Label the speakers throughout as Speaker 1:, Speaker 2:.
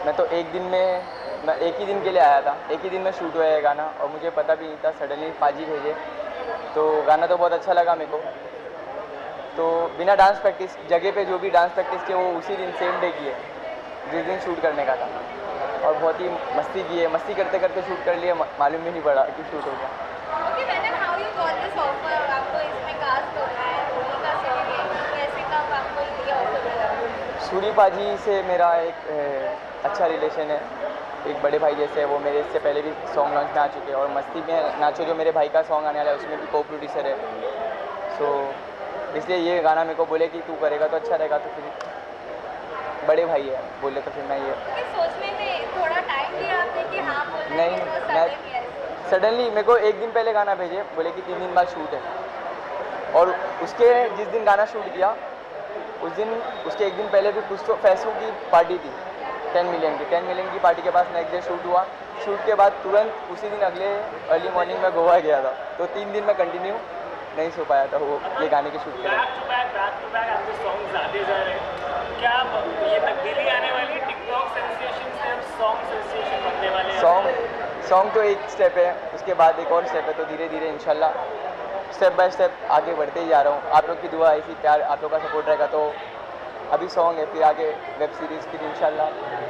Speaker 1: मैं तो मैं एक ही दिन के लिए आया था, एक ही दिन में शूट हुआ है गाना और मुझे पता भी नहीं था, सडनली पाजी भेजे तो गाना तो बहुत अच्छा लगा मेरे को। तो बिना डांस प्रैक्टिस जगह पे जो भी डांस प्रैक्टिस की वो उसी दिन सेम डे की है जिस दिन शूट करने का था, और बहुत ही मस्ती की है, मस्ती करते करते शूट कर लिया, मालूम भी नहीं पड़ा कि शूट हो गया। सूरी पाजी से मेरा एक अच्छा रिलेशन है, एक बड़े भाई जैसे है वो, मेरे इससे पहले भी सॉन्ग लॉन्च में आ चुके हैं और मस्ती में नाचो जो मेरे भाई का सॉन्ग आने वाला है उसमें भी को प्रोड्यूसर है। सो इसलिए ये गाना मेरे को बोले कि तू करेगा तो अच्छा रहेगा, तो फिर बड़े भाई है बोले तो फिर मैं ये
Speaker 2: सोचने में थोड़ा टाइम लिया आपने कि हाँ
Speaker 1: नहीं, मैं सडनली मेरे को एक दिन पहले गाना भेजे, बोले कि 3 दिन बाद शूट है, और उसके जिस दिन गाना शूट किया उस दिन उसके एक दिन पहले भी कुछ तो पैसों की पार्टी थी 10 मिलियन की पार्टी के पास नेक्स्ट डे शूट हुआ। शूट के बाद तुरंत उसी दिन अगले अर्ली मॉर्निंग में गोवा गया था, तो 3 दिन में कंटिन्यू नहीं सो पाया था वो ये गाने के शूट के लिए। सॉन्ग तो एक स्टेप है, उसके बाद एक और स्टेप है, तो धीरे धीरे इंशाल्लाह स्टेप बाय स्टेप आगे बढ़ते ही जा रहा हूँ। आप लोग की दुआ ऐसी प्यार, आप लोग का सपोर्ट रहेगा तो अभी सॉन्ग है, फिर आगे वेब सीरीज़, फिर इंशाल्लाह।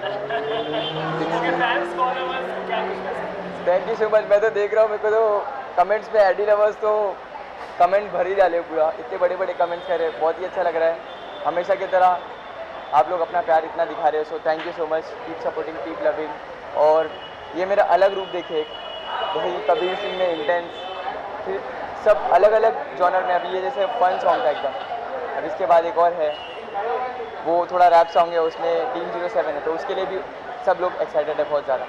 Speaker 1: Thank you so much. मैं तो देख रहा हूँ, मेरे को तो कमेंट्स पे एडी लवर्स तो कमेंट भर ही डाले पूरा, इतने बड़े बड़े कमेंट्स कर रहे हैं, बहुत ही अच्छा लग रहा है। हमेशा की तरह आप लोग अपना प्यार इतना दिखा रहे हो, so thank you so much, keep supporting, keep loving. और ये मेरा अलग रूप देखे, जैसे कबीर सिंह में इंटेंस, फिर सब अलग अलग जॉनर में। अभी ये जैसे फन सॉन्ग था एकदम, अब इसके बाद एक और है वो थोड़ा रैप सॉन्ग है, उसमें टीम 07 है, तो उसके लिए भी सब लोग एक्साइटेड है बहुत ज़्यादा।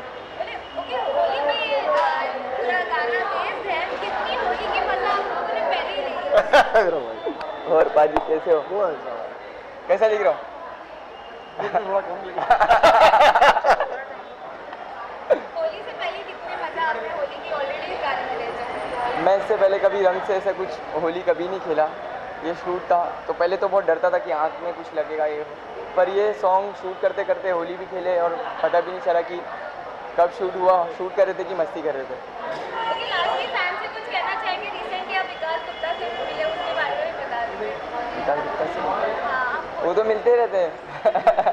Speaker 1: और बाजी कैसे हो? कैसा लिख रहा हूँ? मैं इससे पहले कभी रंग से ऐसा कुछ होली कभी नहीं खेला, ये शूट था तो पहले तो बहुत डरता था कि आँख में कुछ लगेगा ये, पर ये सॉन्ग शूट करते करते होली भी खेले और पता भी नहीं चला कि कब शूट हुआ, शूट कर रहे थे कि मस्ती कर रहे थे। वो तो मिलते रहते हैं।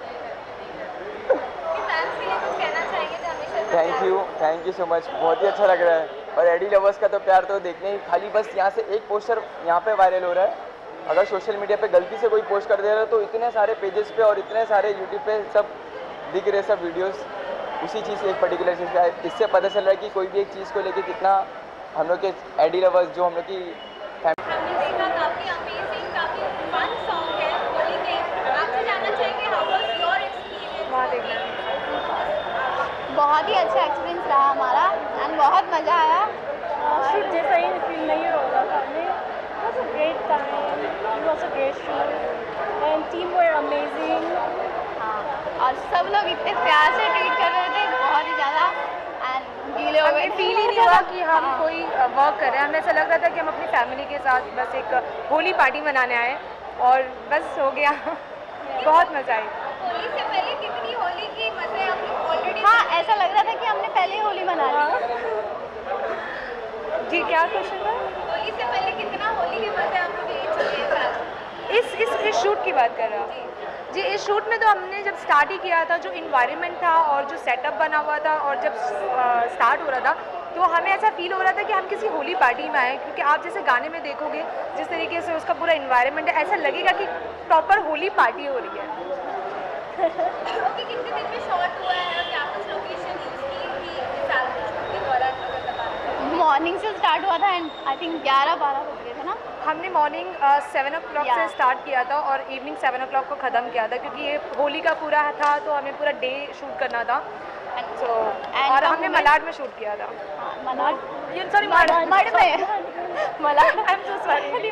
Speaker 1: थैंक यू सो मच, बहुत ही अच्छा लग रहा है। और एडी लवर्स का तो प्यार तो देखने ही, खाली बस यहाँ से एक पोस्टर यहाँ पे वायरल हो रहा है, अगर सोशल मीडिया पे गलती से कोई पोस्ट कर दे रहा है तो इतने सारे पेजेस पे और इतने सारे यूट्यूब पे सब दिख रहे सब वीडियोस उसी चीज़ से, एक पर्टिकुलर चीज़ का। इससे पता चल रहा है कि कोई भी एक चीज़ को लेके कितना हम लोग के एडी लवर्स जो हम लोग की
Speaker 2: बहुत ही अच्छा एक्सपीरियंस रहा हमारा एंड बहुत मज़ा आया।
Speaker 3: शूट जैसा ही फील नहीं हो रहा था हमें। It was a great time. It was a great shoot and team were amazing.
Speaker 2: हाँ, और सब लोग इतने प्यार से ट्रीट कर रहे थे, बहुत ही ज़्यादा, एंड गीले हो गए,
Speaker 3: फील ही नहीं हुआ कि हम कोई वर्क कर रहे हैं। हमें ऐसा लग रहा था कि हम अपनी फैमिली के साथ बस एक होली पार्टी मनाने आए और बस हो गया। बहुत मज़ा आई।
Speaker 2: होली से पहले कितनी होली की मज़े हम लोग ऑलरेडी, हाँ ऐसा लग रहा था कि हमने पहले ही होली मना ली।
Speaker 3: जी क्या क्वेश्चन था?
Speaker 2: होली से पहले कितना होली के मज़े हम लोग ले चुके हैं।
Speaker 3: इस शूट की बात कर रहा हूँ जी। इस शूट में तो हमने जब स्टार्ट ही किया था, जो इन्वायरमेंट था और जो सेटअप बना हुआ था और जब स्टार्ट हो रहा था तो हमें ऐसा फील हो रहा था कि हम किसी होली पार्टी में आए, क्योंकि आप जैसे गाने में देखोगे जिस तरीके से उसका पूरा इन्वायरमेंट है, ऐसा लगेगा कि प्रॉपर होली पार्टी हो रही है।
Speaker 2: ओके, कितने दिन में शॉट हुआ है और क्या कुछ लोकेशन यूज़ की इस साल के शूट के दौरान? मॉर्निंग से स्टार्ट हुआ था एंड आई थिंक 11-12 बज गए थे ना।
Speaker 3: हमने मॉर्निंग 7 o'clock से स्टार्ट किया था और इवनिंग 7 o'clock को ख़त्म किया था, क्योंकि ये होली का पूरा था तो हमें पूरा डे शूट करना था। और हमने मलाड में शूट किया था।
Speaker 2: मलाड,
Speaker 3: सॉरी
Speaker 2: मड में Malad,
Speaker 3: I am so sorry.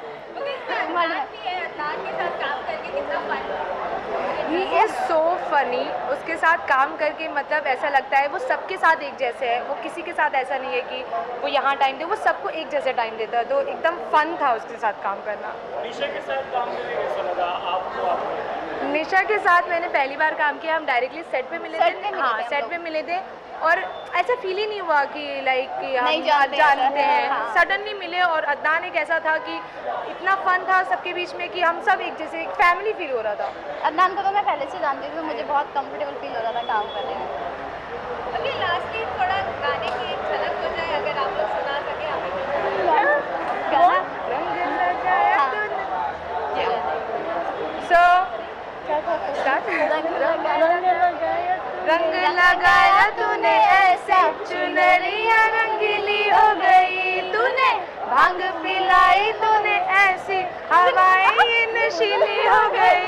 Speaker 3: He is so funny, उसके साथ काम करके मतलब ऐसा लगता है वो सबके साथ एक जैसे है, वो किसी के साथ ऐसा नहीं है कि वो यहाँ टाइम दे, वो सबको एक जैसे टाइम देता है, तो एकदम फन था उसके साथ काम करना।
Speaker 4: निशा के साथ काम करके कैसा लगा आपको?
Speaker 3: निशा के साथ मैंने पहली बार काम किया, हम डायरेक्टली सेट पे मिले थे। हाँ, सेट पे मिले थे और ऐसा फील ही नहीं हुआ कि लाइक हम जानते हैं। सडनली मिले और अदनान एक ऐसा था कि इतना फन था सबके बीच में कि हम सब एक जैसे एक फैमिली फील हो रहा था।
Speaker 2: अदनान को तो मैं पहले से जानती थी, मुझे बहुत कंफर्टेबल फील हो रहा था काम करने में। अभी लास्टली थोड़ा गाने की एक झलक हो जाए, अगर आप लोग सुना सके हमें।
Speaker 3: रंग लगाया तूने ऐसे, चुनरिया रंगीली हो गई तूने, भांग पिलाई तूने ऐसी, हवाएं नशीली हो गई।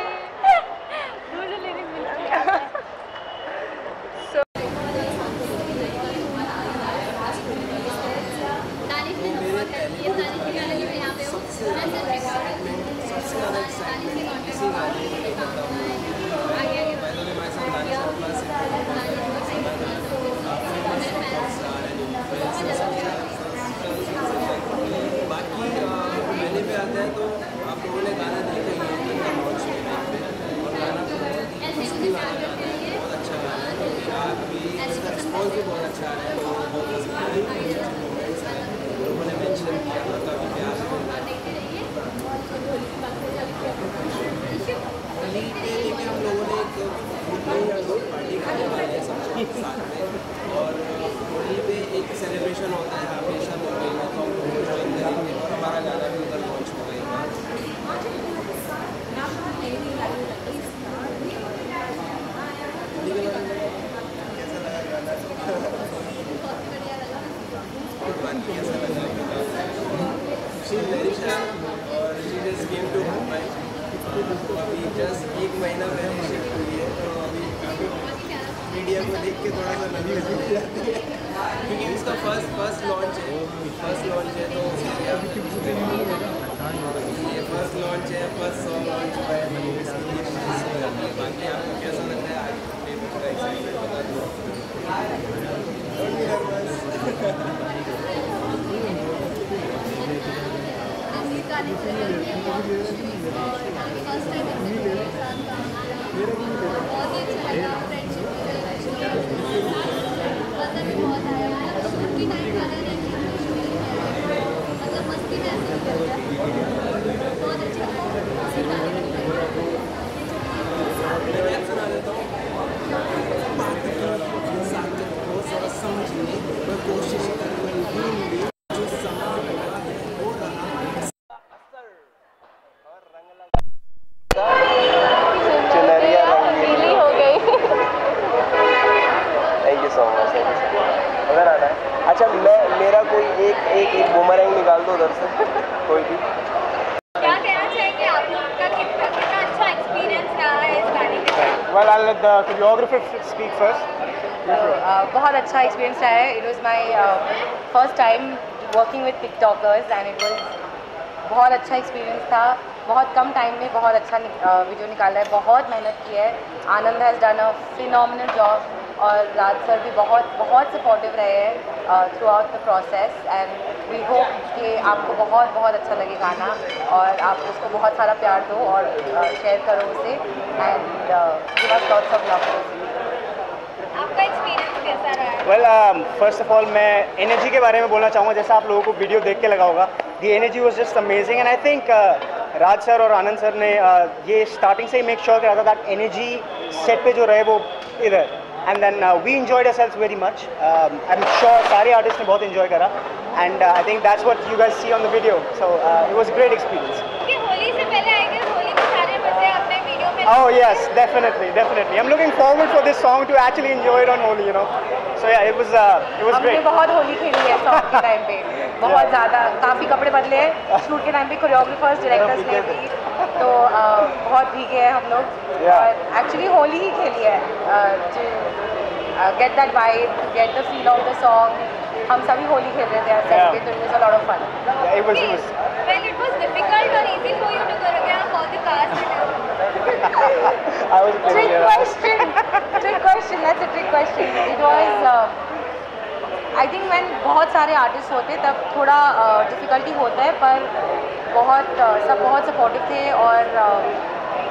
Speaker 4: और होली पे एक सेलिब्रेशन होता है हमेशा मुंबई में, तो हम ज्वाइन करेंगे और हमारा गाना भी उधर लॉन्च हो गई। कैसा लगा शी इज वेरी शाय और she just came to Mumbai, अभी जस्ट 1 महीना पहले शिफ्ट हुई है, तो अभी मीडिया को देख के थोड़ा सा नर्वस हो जाती है क्योंकि इसका फर्स्ट लॉन्च है, तो ये फर्स्ट लॉन्च है, फर्स्ट सॉन्ग लॉन्च हुआ है, तो इसके लिए नर्वस हो जाती है। बाकी आपको कैसा लग रहा है आज पूरा एक्साइटमेंट बता दो। अच्छा मेरा कोई एक बूमरैंग निकाल दो उधर से कोई भी।
Speaker 2: क्या कहना चाहेंगे आप लोग का, कितना अच्छा एक्सपीरियंस रहा है इस गाने के साथ?
Speaker 5: Well, I'll let the choreographer speak first.
Speaker 3: बहुत अच्छा एक्सपीरियंस रहा है। It was my first time working with TikTokers and it was बहुत अच्छा एक्सपीरियंस था। बहुत कम टाइम में बहुत अच्छा वीडियो निकाला है, बहुत मेहनत की है। Anand has done a phenomenal job और राज सर भी बहुत सपोर्टिव रहे हैं throughout the process and we hope कि आपको बहुत अच्छा लगे गाना और आप उसको बहुत सारा प्यार दो और शेयर करो उसे and give us lots of love.
Speaker 2: आपका एक्सपीरियंस कैसा रहा है?
Speaker 5: Well, फर्स्ट ऑफ ऑल मैं एनर्जी के बारे में बोलना चाहूँगा। जैसा आप लोगों को वीडियो देख के लगा होगा, the energy was just amazing and I think Raj sir और आनंद सर ने ये स्टार्टिंग से ही मेक श्योर करा था दैट एनर्जी सेट पे जो रहे वो इधर and then we enjoyed ourselves very much. I'm sure सारे आर्टिस्ट ने बहुत enjoy करा and I think that's what you guys see on the video. So it was a great experience.
Speaker 2: कि होली से पहले आएंगे, होली में सारे बच्चे अपने वीडियो में।
Speaker 5: Oh yes, definitely. I'm looking forward for this song to actually enjoy it on Holi, you know. So yeah, it was great.
Speaker 3: हमने बहुत होली खेली है सॉन्ग के टाइम पे, बहुत ज़्यादा, काफ़ी कपड़े बदले हैं शूट के टाइम पे, कोरियोग्राफर्स डायरेक्टर्स ने भी, तो बहुत भीगे हैं हम लोग और एक्चुअली होली ही खेली है to get that vibe, to get the feel of the song. हम सभी होली खेल रहे थे ऐसे, तो it was a lot of fun.
Speaker 5: Yeah, it was.
Speaker 2: Well, it was difficult or easy for you to choreograph all the cast and everything?
Speaker 5: I was
Speaker 3: Trick question. That's a trick question. It was I think when बहुत सारे artist होते तब थोड़ा difficulty होता है, पर सब बहुत सपोर्टिव थे और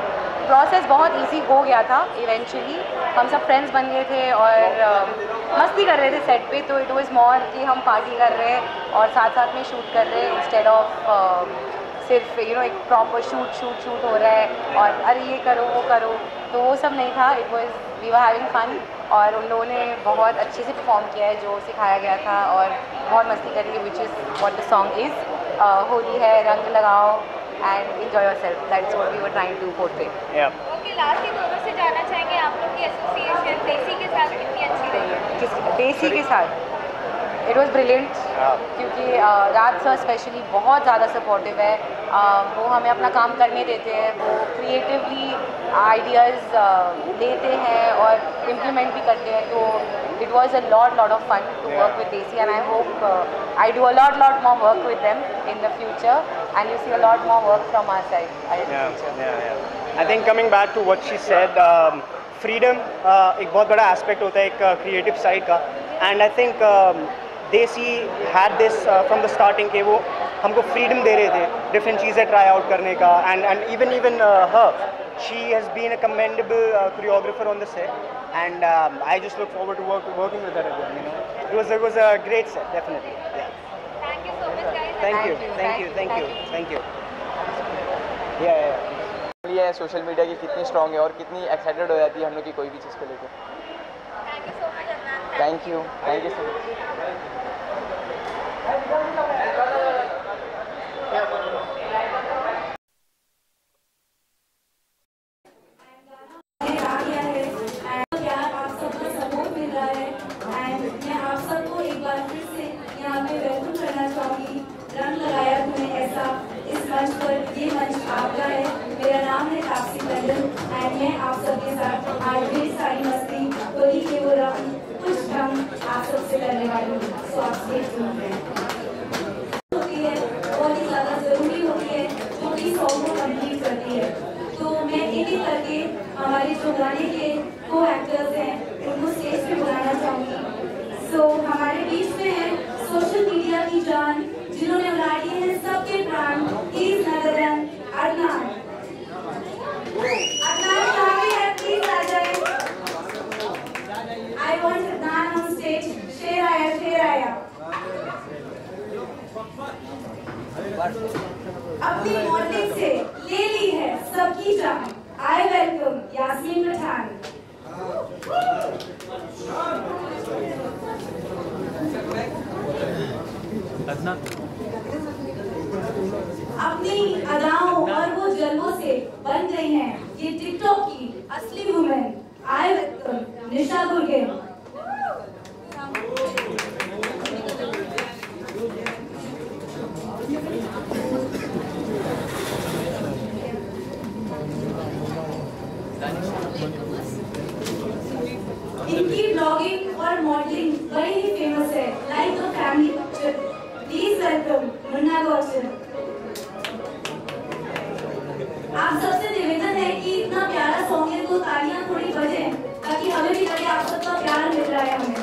Speaker 3: प्रोसेस बहुत इजी हो गया था इवेंचुअली। हम सब फ्रेंड्स बन गए थे और मस्ती कर रहे थे सेट पे, तो इट वाज मोर कि हम पार्टी कर रहे हैं और साथ साथ में शूट कर रहे हैं इंस्टेड ऑफ सिर्फ एक प्रॉपर शूट हो रहा है और अरे ये करो वो करो, तो वो सब नहीं था। It was we were having fun और उन लोगों ने बहुत अच्छे से परफॉर्म किया है जो सिखाया गया था और बहुत मस्ती करी है, which is what the song is. Holi है, रंग लगाओ and enjoy yourself, that's what we were trying to portray.
Speaker 2: Okay, last ही दोनों से जानना चाहेंगे आप लोग की एसोसिएशन देसी के साथ कितनी अच्छी रही है?
Speaker 3: देसी के साथ इट वॉज ब्रिलियंट, क्योंकि राज सर स्पेशली बहुत ज़्यादा सपोर्टिव है। वो हमें अपना काम करने देते हैं, वो क्रिएटिवली आइडियाज़ देते हैं और इम्प्लीमेंट भी करते हैं, तो it was a lot of fun to work with Desi, and I hope I do a lot more work with them in the future, and you see a lot more work from our side in the future.
Speaker 5: I think coming back to what she said, freedom एक बहुत बड़ा aspect होता है एक creative side का, and I think Desi had this from the starting के वो हमको freedom दे रहे थे different चीज़ें try out करने का, and even her, she has been a commendable choreographer on the set, and I just look forward to working with her again. It was a great set, definitely. Yeah.
Speaker 2: Thank you so much guys.
Speaker 5: Thank you. Yeah.
Speaker 1: ये social media की कितनी strong है और कितनी excited हो जाती है हम लोग की कोई भी चीज़ को लेकर।
Speaker 2: Thank you so much Adnan.
Speaker 1: Thank you so much.
Speaker 6: ये मंच आपका है। मेरा नाम है तापसी टंडन एंड मैं आप सबके साथ आज ढेर सारी मस्ती होली के वो रंग कुछ ढंग आप सबसे करने वाली हूँ। सो आप स्टे ट्यून्ड रहें। होती है बहुत ही ज़्यादा ज़रूरी होती है जो कि सॉन्ग को कंप्लीट करती है, तो मैं एक एक करके हमारे जो गाने के को एक्टर्स हैं उनको स्टेज पे बुलाना चाहूँगी। सो हमारे बीच में है सोशल मीडिया की जान जिन्होंने उड़ाई है सबके प्राण, इज नदर देन अदनान। अदनान कहाँ पे है? प्लीज आ जाए। I want Adnan on stage. शेर आया। अपनी मॉडलिंग से ले ली है सबकी जान। I welcome Yasmin Pathan. अपनी अदाओं और वो जलवों से बन गई हैं ये टिकटॉक की असली वुमेन। आई वेलकम निशा गुरगे। इनकी ब्लॉगिंग और मॉडलिंग बड़ी ही फेमस है, like the family picture. Please welcome Munna Gauchar. आप सबसे निवेदन है कि इतना प्यारा सॉन्ग है तो तालियां थोड़ी बजे ताकि हमें भी लगे आप सबका प्यार मिल रहा है हमें।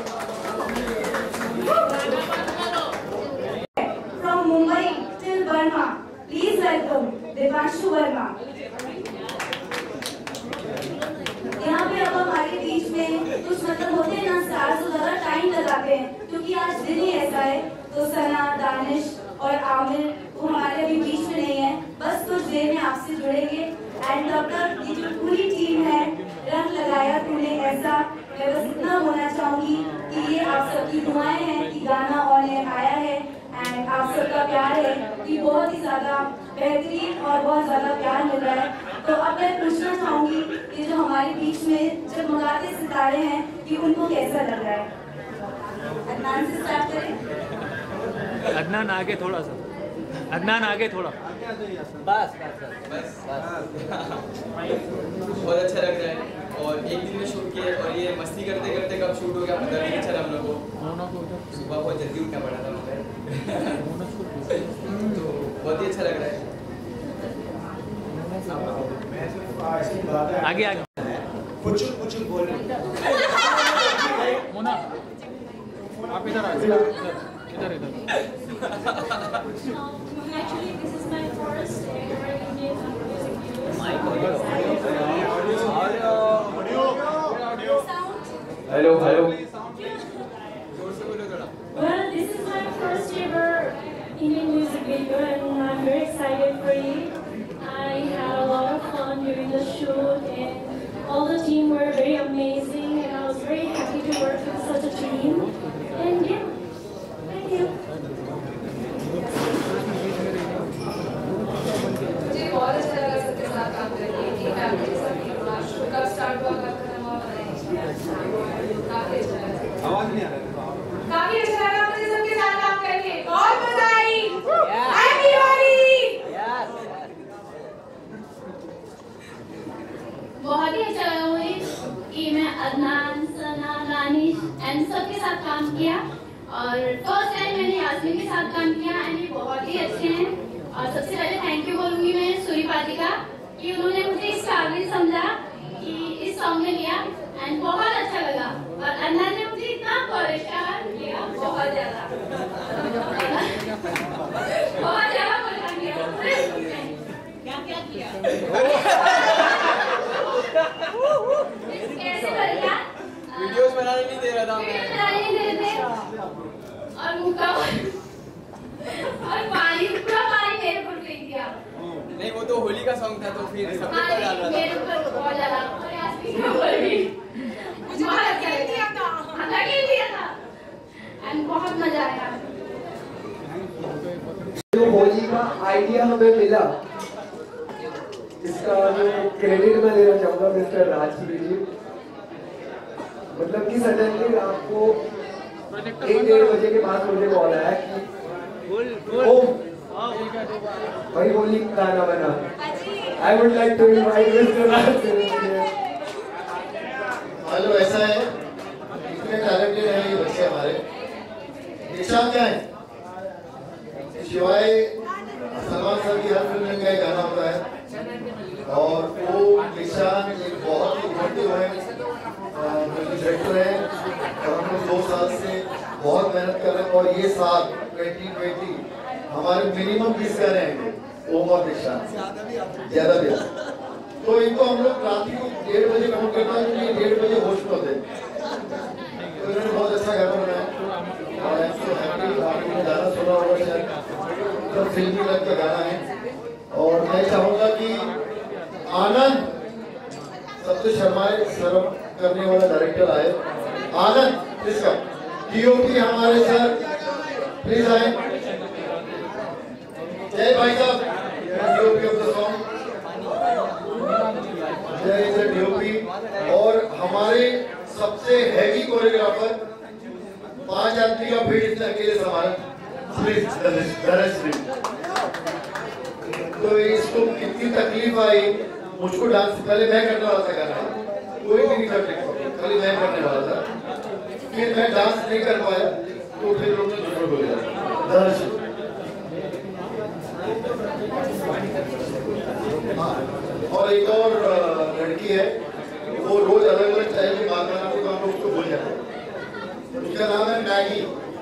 Speaker 6: From Mumbai till Burma please welcome Deepanshu Verma. यहाँ पे अब हमारे बीच में कुछ होते हैं ना स्टार्स तो ज़्यादा टाइम लगाते हैं क्योंकि आज दिन ही ऐसा है, तो सना, दानिश और आमिर वो हमारे अभी बीच में नहीं है, बस कुछ देर में आपसे जुड़ेंगे। एंड तब तक ये जो पूरी टीम है रंग लगाया तूने ऐसा, मैं बस इतना बोलना चाहूँगी कि ये आप सबकी दुआएं हैं कि गाना ऑन एयर आया है एंड आप सबका प्यार है कि बहुत ही ज़्यादा बेहतरीन और बहुत ज़्यादा प्यार मिल रहा है। तो अब मैं पूछना चाहूँगी कि जो हमारे बीच में जगमगाते सितारे हैं कि उनको कैसा लग रहा है। अदनान से स्टार्ट करें।
Speaker 7: अदनान आगे थोड़ा सा, अदनान आगे थोड़ा,
Speaker 4: बस बहुत अच्छा लग रहा है और एक दिन में शूट किए और ये मस्ती करते करते कब शूट हो गया पता नहीं चला हम लोग को। सुबह बहुत जल्दी उठना पड़ा था मुझे तो बहुत ही अच्छा लग रहा है।
Speaker 7: आगे
Speaker 5: कुछ बोल
Speaker 7: मोना, आप इधर आ इधर
Speaker 6: Actually, this is my first day writing music video.
Speaker 1: Hello hello.
Speaker 6: Well, this is my first ever Indian music video and I'm very excited for it. I had a lot of fun during the shoot and all the team were very amazing and I was very happy to work with such a team. And yeah, thank you.
Speaker 3: मुझे बहुत अच्छा लगा सबके साथ काम करके, team family के साथ शो कब स्टार्ट हुआ, कब खत्म हुआ पता नहीं, काफी अच्छा लगा।
Speaker 7: आवाज नहीं आ रहा।
Speaker 3: काफी अच्छा लगा मुझे सबके साथ काम करके, बहुत मजा आई। हैप्पी दिवाली।
Speaker 6: बहुत ही अच्छा लगा मुझे कि मैं अदनान, सना, दानिश एंड सबके साथ काम किया और फर्स्ट टाइम मैंने यास्मीन के साथ काम किया एंड ये बहुत ही अच्छे हैं। और सबसे पहले थैंक यू बोलूंगी मैं सूरी पार्टी का कि उन्होंने मुझे इस काबिल समझा कि इस सॉन्ग में लिया एंड बहुत अच्छा लगा। और अदनान ने मुझे इतना परेशान किया, बहुत ज्यादा परेशान किया। क्या क्या किया? कैसे परेशान?
Speaker 1: वीडियोस बनाने नहीं दे रहा था मैं।
Speaker 6: वीडियो बनाने नहीं दे रहे थे और मुक्का और पानी, पूरा पानी मेरे ऊपर फेंक दिया।
Speaker 1: नहीं वो तो होली का सॉन्ग था तो फिर सबके ऊपर डाल रहा था।
Speaker 6: मेरे ऊपर बहुत ज्यादा और यास्मीन के ऊपर भी। मुझे बहुत अच्छा लगा था, लगे दिया था एंड बहुत मजा आया।
Speaker 8: जो होली का आइडिया हमें मिला इसका जो क्रेडिट मैं देना चाहूँगा मिस्टर राजश्री जी। मतलब कि सडनली आपको 1-1:30 बजे के बाद मुझे कॉल आया कि ओम भाई होली गाना बना। I would like to invite mister Rajshree.
Speaker 9: Hello, ऐसा है इतने टैलेंटेड हैं ये बच्चे हमारे। दीक्षा क्या है शिवाय सलमान सर की हर फिल्म में का गाना होता है और वो निशान एक बहुत ही उभरते हुए डायरेक्टर है और हम लोग 2 साल से बहुत मेहनत कर रहे हैं और ये साल 2020 हमारे मिनिमम 20 गाने आएंगे ओम और निशान, ज्यादा भी। तो इनको हम लोग रात को 1:30 बजे काउंट करना है क्योंकि 1:30 बजे होश में होते हैं। तो इन्होंने बहुत अच्छा गाना बनाया और आपने गाना सुना होगा शायद, तो फिल्मी लग का गाना है। और मैं चाहूँगा कि आनंद सबसे शर्म करने वाला डायरेक्टर आए। आनंद इसका DOP हमारे सर प्लीज आए। जय भाई साहब, DOP of the song, Jai DOP। और हमारे सबसे हैवी कोरियोग्राफर 5 आदमी का भीड़ इतने अकेले संभाला प्लीज धनश्री। तो इसको कितनी तकलीफ आई, मुझको डांस पहले मैं करने वाला था गाना, कोई भी नहीं करने को, खाली मैं करने वाला था। फिर मैं डांस नहीं कर पाया तो फिर उन्होंने दूसरों को दिया। हाँ, और एक और लड़की है वो रोज अलग अलग टाइप की बात बनाती तो हम लोग उसको भूल जाते हैं। उसका नाम है मैगी।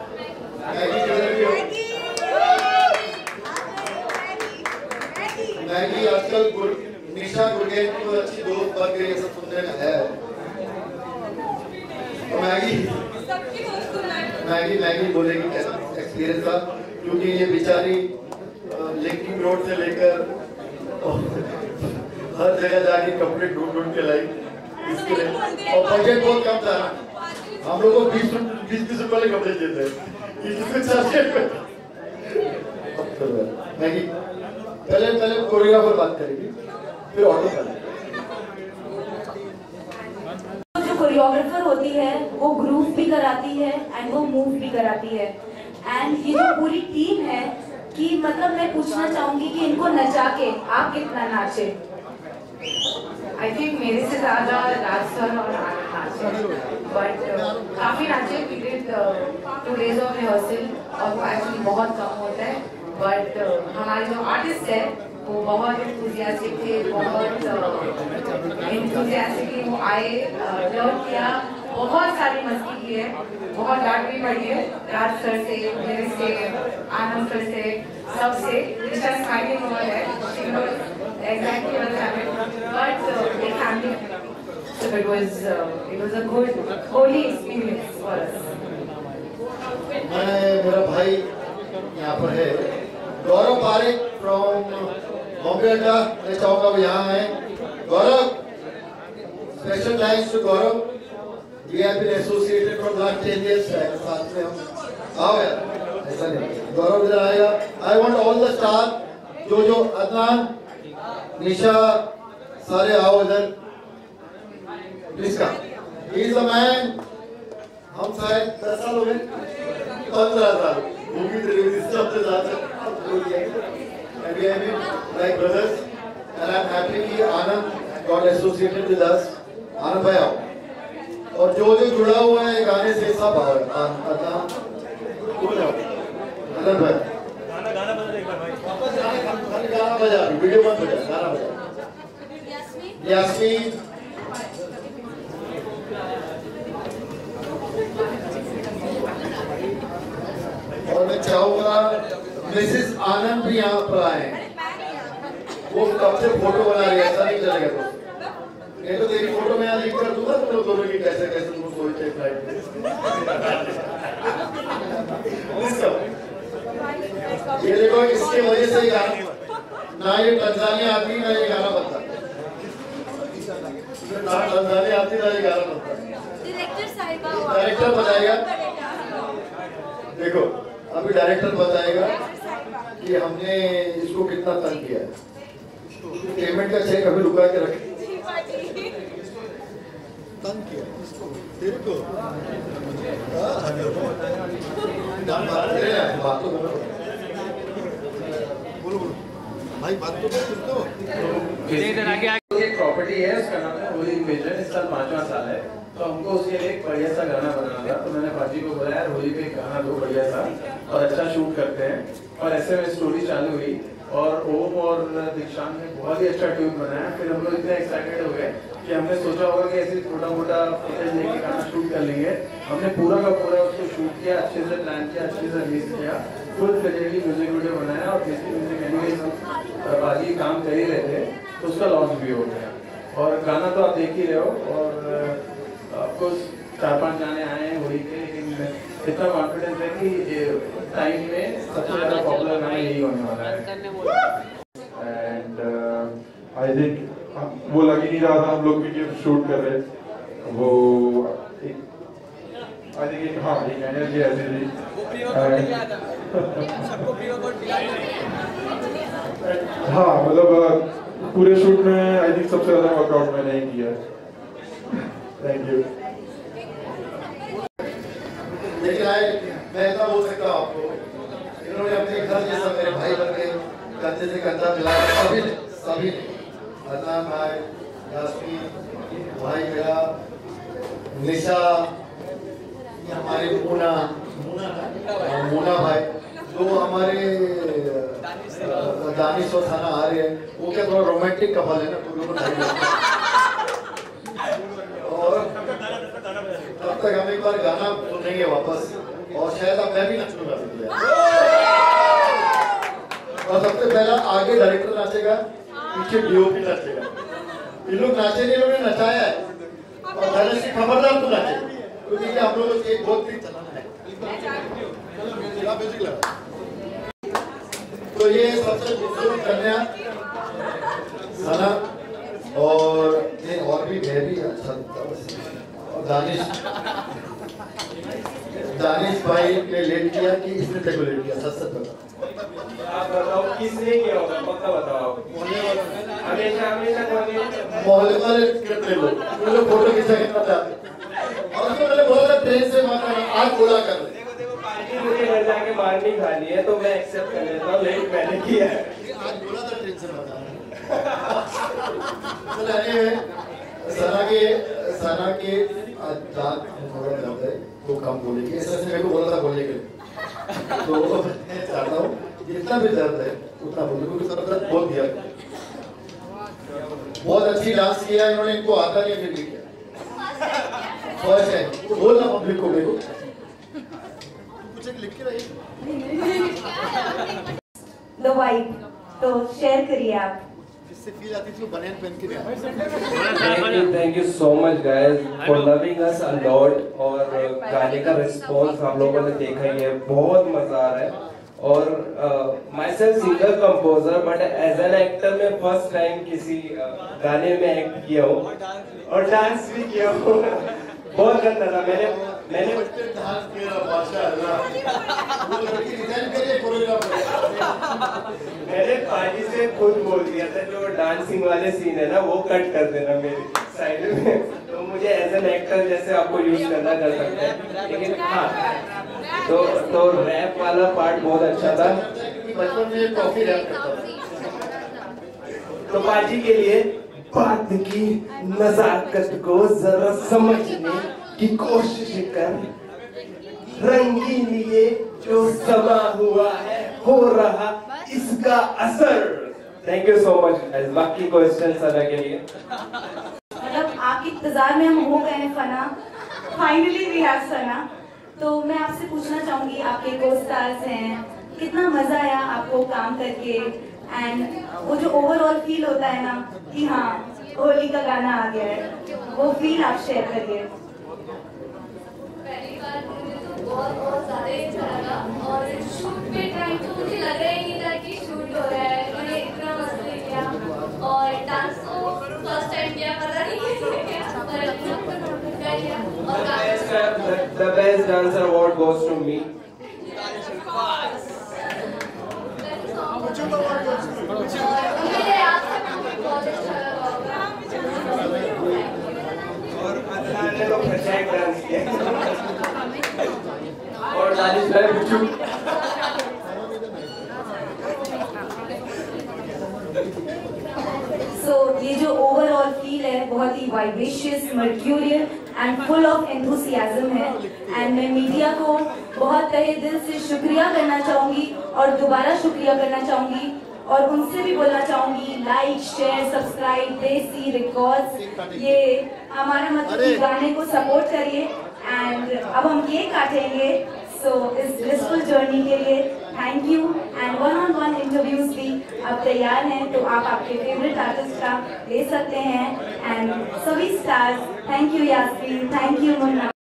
Speaker 9: मैगी आजकल निशा गुरगेन को अच्छी दोस्त बन गई, ये सब सुनने में है। तो मैगी बोलेगी कैसा एक्सपीरियंस था, क्योंकि ये बेचारी लिंकिंग रोड से लेकर हर जगह जाके कपड़े ढूंढ के लाई इसके लिए, और बजट बहुत कम था। हम लोग को 20 रुपए वाले कपड़े देते हैं। मैगी पहले कोरियोग्राफर बात करेगी फिर ऑटो कर।
Speaker 6: जो कोरियोग्राफर होती है वो ग्रूव भी कराती है एंड वो मूव भी कराती है एंड ये जो पूरी टीम है कि मतलब मैं पूछना चाहूंगी कि इनको नचा के आप कितना नाचे।
Speaker 3: आई थिंक मेरे से ज़्यादा राज सर और आनंद नाचे, बट काफ़ी नाचे। We did 2 days of rehearsal और वो एक्चुअली बहुत कम होता है, बट हमारे जो आर्टिस्ट है वो बहुत एंथुसियास्टिक थे, बहुत एंथुसियास्टिकली वो आए, लर्न किया, बहुत सारी मस्ती की है, बहुत डांट भी पड़ी है राज सर से, मेरे से, आनंद सर से, सबसे। स्माइलिंग है
Speaker 10: exactly what happened, but a family. So it was a good holy experience for us.
Speaker 9: मेरा भाई यहाँ पर है गौरव पारेख फ्रॉम बॉम्बे अड्डा, मैं चाहूँगा वो यहाँ आए। Gaurav, special thanks to Gaurav, we have been associated from last 10 years साथ में हम। आओ यार, ऐसा नहीं, गौरव इधर आएगा। I want all the star, जो अदनान, निशा, सारे आओ इधर प्लीज का। He is the man. हम शायद 10 साल हो गए, 15 साल मूवी डिलीवरी सबसे ज्यादा and we have been like brothers, and I'm happy कि आनंद got associated with us। आनंद भाई आओ, और जो जुड़ा हुआ है गाने से सब आओ। आनंद भाई गाना बजा एक बार भाई, वापस गाना बजा, वीडियो मत बजा, गाना बजा। यास्मीन और मैं चाहूंगा मिसेस आनंद भी यहाँ पर आए। वो कब से फोटो बना रही है, ऐसा नहीं चलेगा तो। नहीं तो तेरी फोटो मैं यहाँ लिख कर दूंगा तुम लोग दोनों की, कैसे कैसे तुम सोचते फ्लाइट में। ये देखो, इसके वजह से ही गाना ना ये तंजानिया आती ना ये गाना बनता, ना तंजानिया आती ना ये गाना बनता। डायरेक्टर बताएगा, देखो अभी डायरेक्टर बताएगा कि हमने इसको कितना तंग किया है। पेमेंट का चेक अभी रुका के रखे, तंग किया इसको, तेरे को बात तो बोलो भाई, बात तो
Speaker 11: एक प्रॉपर्टी है, उसका नाम है होली इंवेजन। इस साल 5वां साल है, तो हमको उसके लिए एक बढ़िया सा गाना बनाना था। तो मैंने भाजी को बोला यार होली पे गाना दो बढ़िया सा और अच्छा शूट करते हैं। और ऐसे में स्टोरी चालू हुई और ओम और दीक्षांत ने बहुत ही अच्छा ट्यून बनाया। फिर हम लोग इतने एक्साइटेड हो गए कि हमने सोचा होगा कि ऐसे छोटा मोटा फुटेज लेके गाना शूट कर लेंगे। हमने पूरा का पूरा उसको शूट किया, अच्छे से प्लान किया, अच्छे से रिलीज किया, फुल फ्लेजेडली म्यूजिक वीडियो बनाया। और बेसिक म्यूजिक एनीवेज हम बाजी काम कर ही रहे थे, तो उसका लॉन्च भी हो गया। और गाना तो आप देख ही रहे हो। और ऑफकोर्स 4-5 गाने आए हैं होली के, लेकिन इतना कॉन्फिडेंस है कि टाइम में सबसे ज़्यादा पॉपुलर गाना यही होने वाला है।
Speaker 12: एंड आई थिंक वो लग ही नहीं रहा था हम लोग वीडियो शूट कर रहे, वो आई थिंक हाँ एक एनर्जी ऐसी थी। हाँ मतलब पूरे शूट में आई थिंक सबसे ज़्यादा वर्कआउट मैंने ही किया। Thank you.
Speaker 9: लेकिन मैं इतना बोल सकता हूँ आपको, इन्होंने अपने घर जैसा मेरे भाई बन गए, कंधे से कंधा मिलाया सभी ने। अदनान भाई, यास्मीन भाई मेरा, निशा, हमारे मूना भाई, जो हमारे दानिश और थाना आ रहे हैं, वो क्या थोड़ा रोमांटिक कपल है ना, तो लोग और तब तक हम एक बार गाना सुनेंगे वापस, और शायद अब मैं भी नाचूंगा। और सबसे पहला आगे डायरेक्टर नाचेगा, पीछे डीओपी नाचेगा। ये लोग नाचे नहीं, लोगों ने नचाया है। और पहले से खबरदार तो नाचे, क्योंकि हम लोग एक बहुत तेज चलाना है। तो ये सबसे खूबसूरत कन्या सना, और भी मैं भी अच्छा दानिश भाई ने लेट किया कि इसने तेरे को लेट किया, सच सच बता।
Speaker 11: आप बताओ किसने किया होगा, पक्का बताओ। हमेशा
Speaker 9: मोहल्ले वाले कितने लोग फोटो खींचा कितना चाहते, और उसको मैंने बोला था ट्रेन से मारना, आज बोला कर ले।
Speaker 11: मुझे घर जाके मार नहीं खानी है, तो मैं एक्सेप्ट कर लेता हूँ, लेट मैंने किया है।
Speaker 9: आज बोला था ट्रेन से मारना। सना के दांत थोड़ा दर्द है, वो कम बोलेगी, ऐसा मेरे को बोला था बोलने के लिए। तो मैं चाहता हूँ जितना भी दर्द है उतना बोले, क्योंकि सब दर्द बोल दिया। बहुत अच्छी डांस किया इन्होंने, इनको आता नहीं फिर भी किया। फर्स्ट है तो बोलना पब्लिक को, मेरे को कुछ लिख के रही
Speaker 6: द वाइब तो शेयर करिए आप।
Speaker 9: इससे फील आती थी वो बनियान पहन के
Speaker 13: Thank you so much guys for loving us a lot और गाने का रिस्पॉन्स हम लोगों ने देखा ही है, बहुत मजा आ रहा है। और myself singer composer but as an actor मैं फर्स्ट टाइम किसी गाने में एक्ट किया हूँ और डांस भी किया हूँ। बहुत गंदा था। मैंने पाजी से खुद बोल दिया था जो डांसिंग वाले सीन है ना वो कट कर देना मेरी साइड में, तो मुझे एज एन एक्टर जैसे आपको यूज करना कर सकते हैं। लेकिन हाँ तो रैप वाला पार्ट बहुत अच्छा था।
Speaker 9: बचपन में कॉफी रैप करता था।
Speaker 13: तो पाजी के लिए बात की नजाकत को जरा समझने की कोशिश कर, रंगीन ये जो समा हुआ है हो रहा इसका असर। Thank you so much. बाकी क्वेश्चन सना के लिए
Speaker 6: मतलब आपके इंतजार में हम हो गए हैं फना, फाइनली वी हैव सना। तो मैं आपसे पूछना चाहूंगी, आपके को स्टार्स हैं, कितना मजा आया आपको काम करके, एंड वो जो ओवरऑल फील होता है ना कि हाँ होली का गाना आ गया है, वो फील आप शेयर करिए।
Speaker 2: पहली बार मुझे तो बहुत ज़्यादा ही अच्छा लगा और शूट पे टाइम तो मुझे लगा ही नहीं था कि शूट हो रहा है। मैंने इतना मस्ती किया और डांस तो फर्स्ट टाइम किया, पता नहीं कैसे किया पर अच्छा किया। और
Speaker 13: the best dancer award goes to me.
Speaker 2: मुझे आपसे बहुत अच्छा लगा
Speaker 13: और अल्लाह ने तो परफेक्ट डांस किया और दानिश भाई पूछू।
Speaker 6: सो ये जो ओवरऑल फील है बहुत ही vibracious, mercurial and full of enthusiasm है। एंड मैं मीडिया को बहुत तहे दिल से शुक्रिया करना चाहूँगी और दोबारा शुक्रिया करना चाहूँगी और उनसे भी बोलना चाहूँगी like share subscribe Desi Records, ये हमारा मतलब गाने को सपोर्ट करिए। एंड अब हम केक काटेंगे, सो इस ब्लिसफुल जर्नी के लिए thank you. And 1-on-1 interviews भी अब तैयार हैं, तो आप आपके फेवरेट आर्टिस्ट का ले सकते हैं। एंड सभी stars, thank you Yasmin, thank you Munna.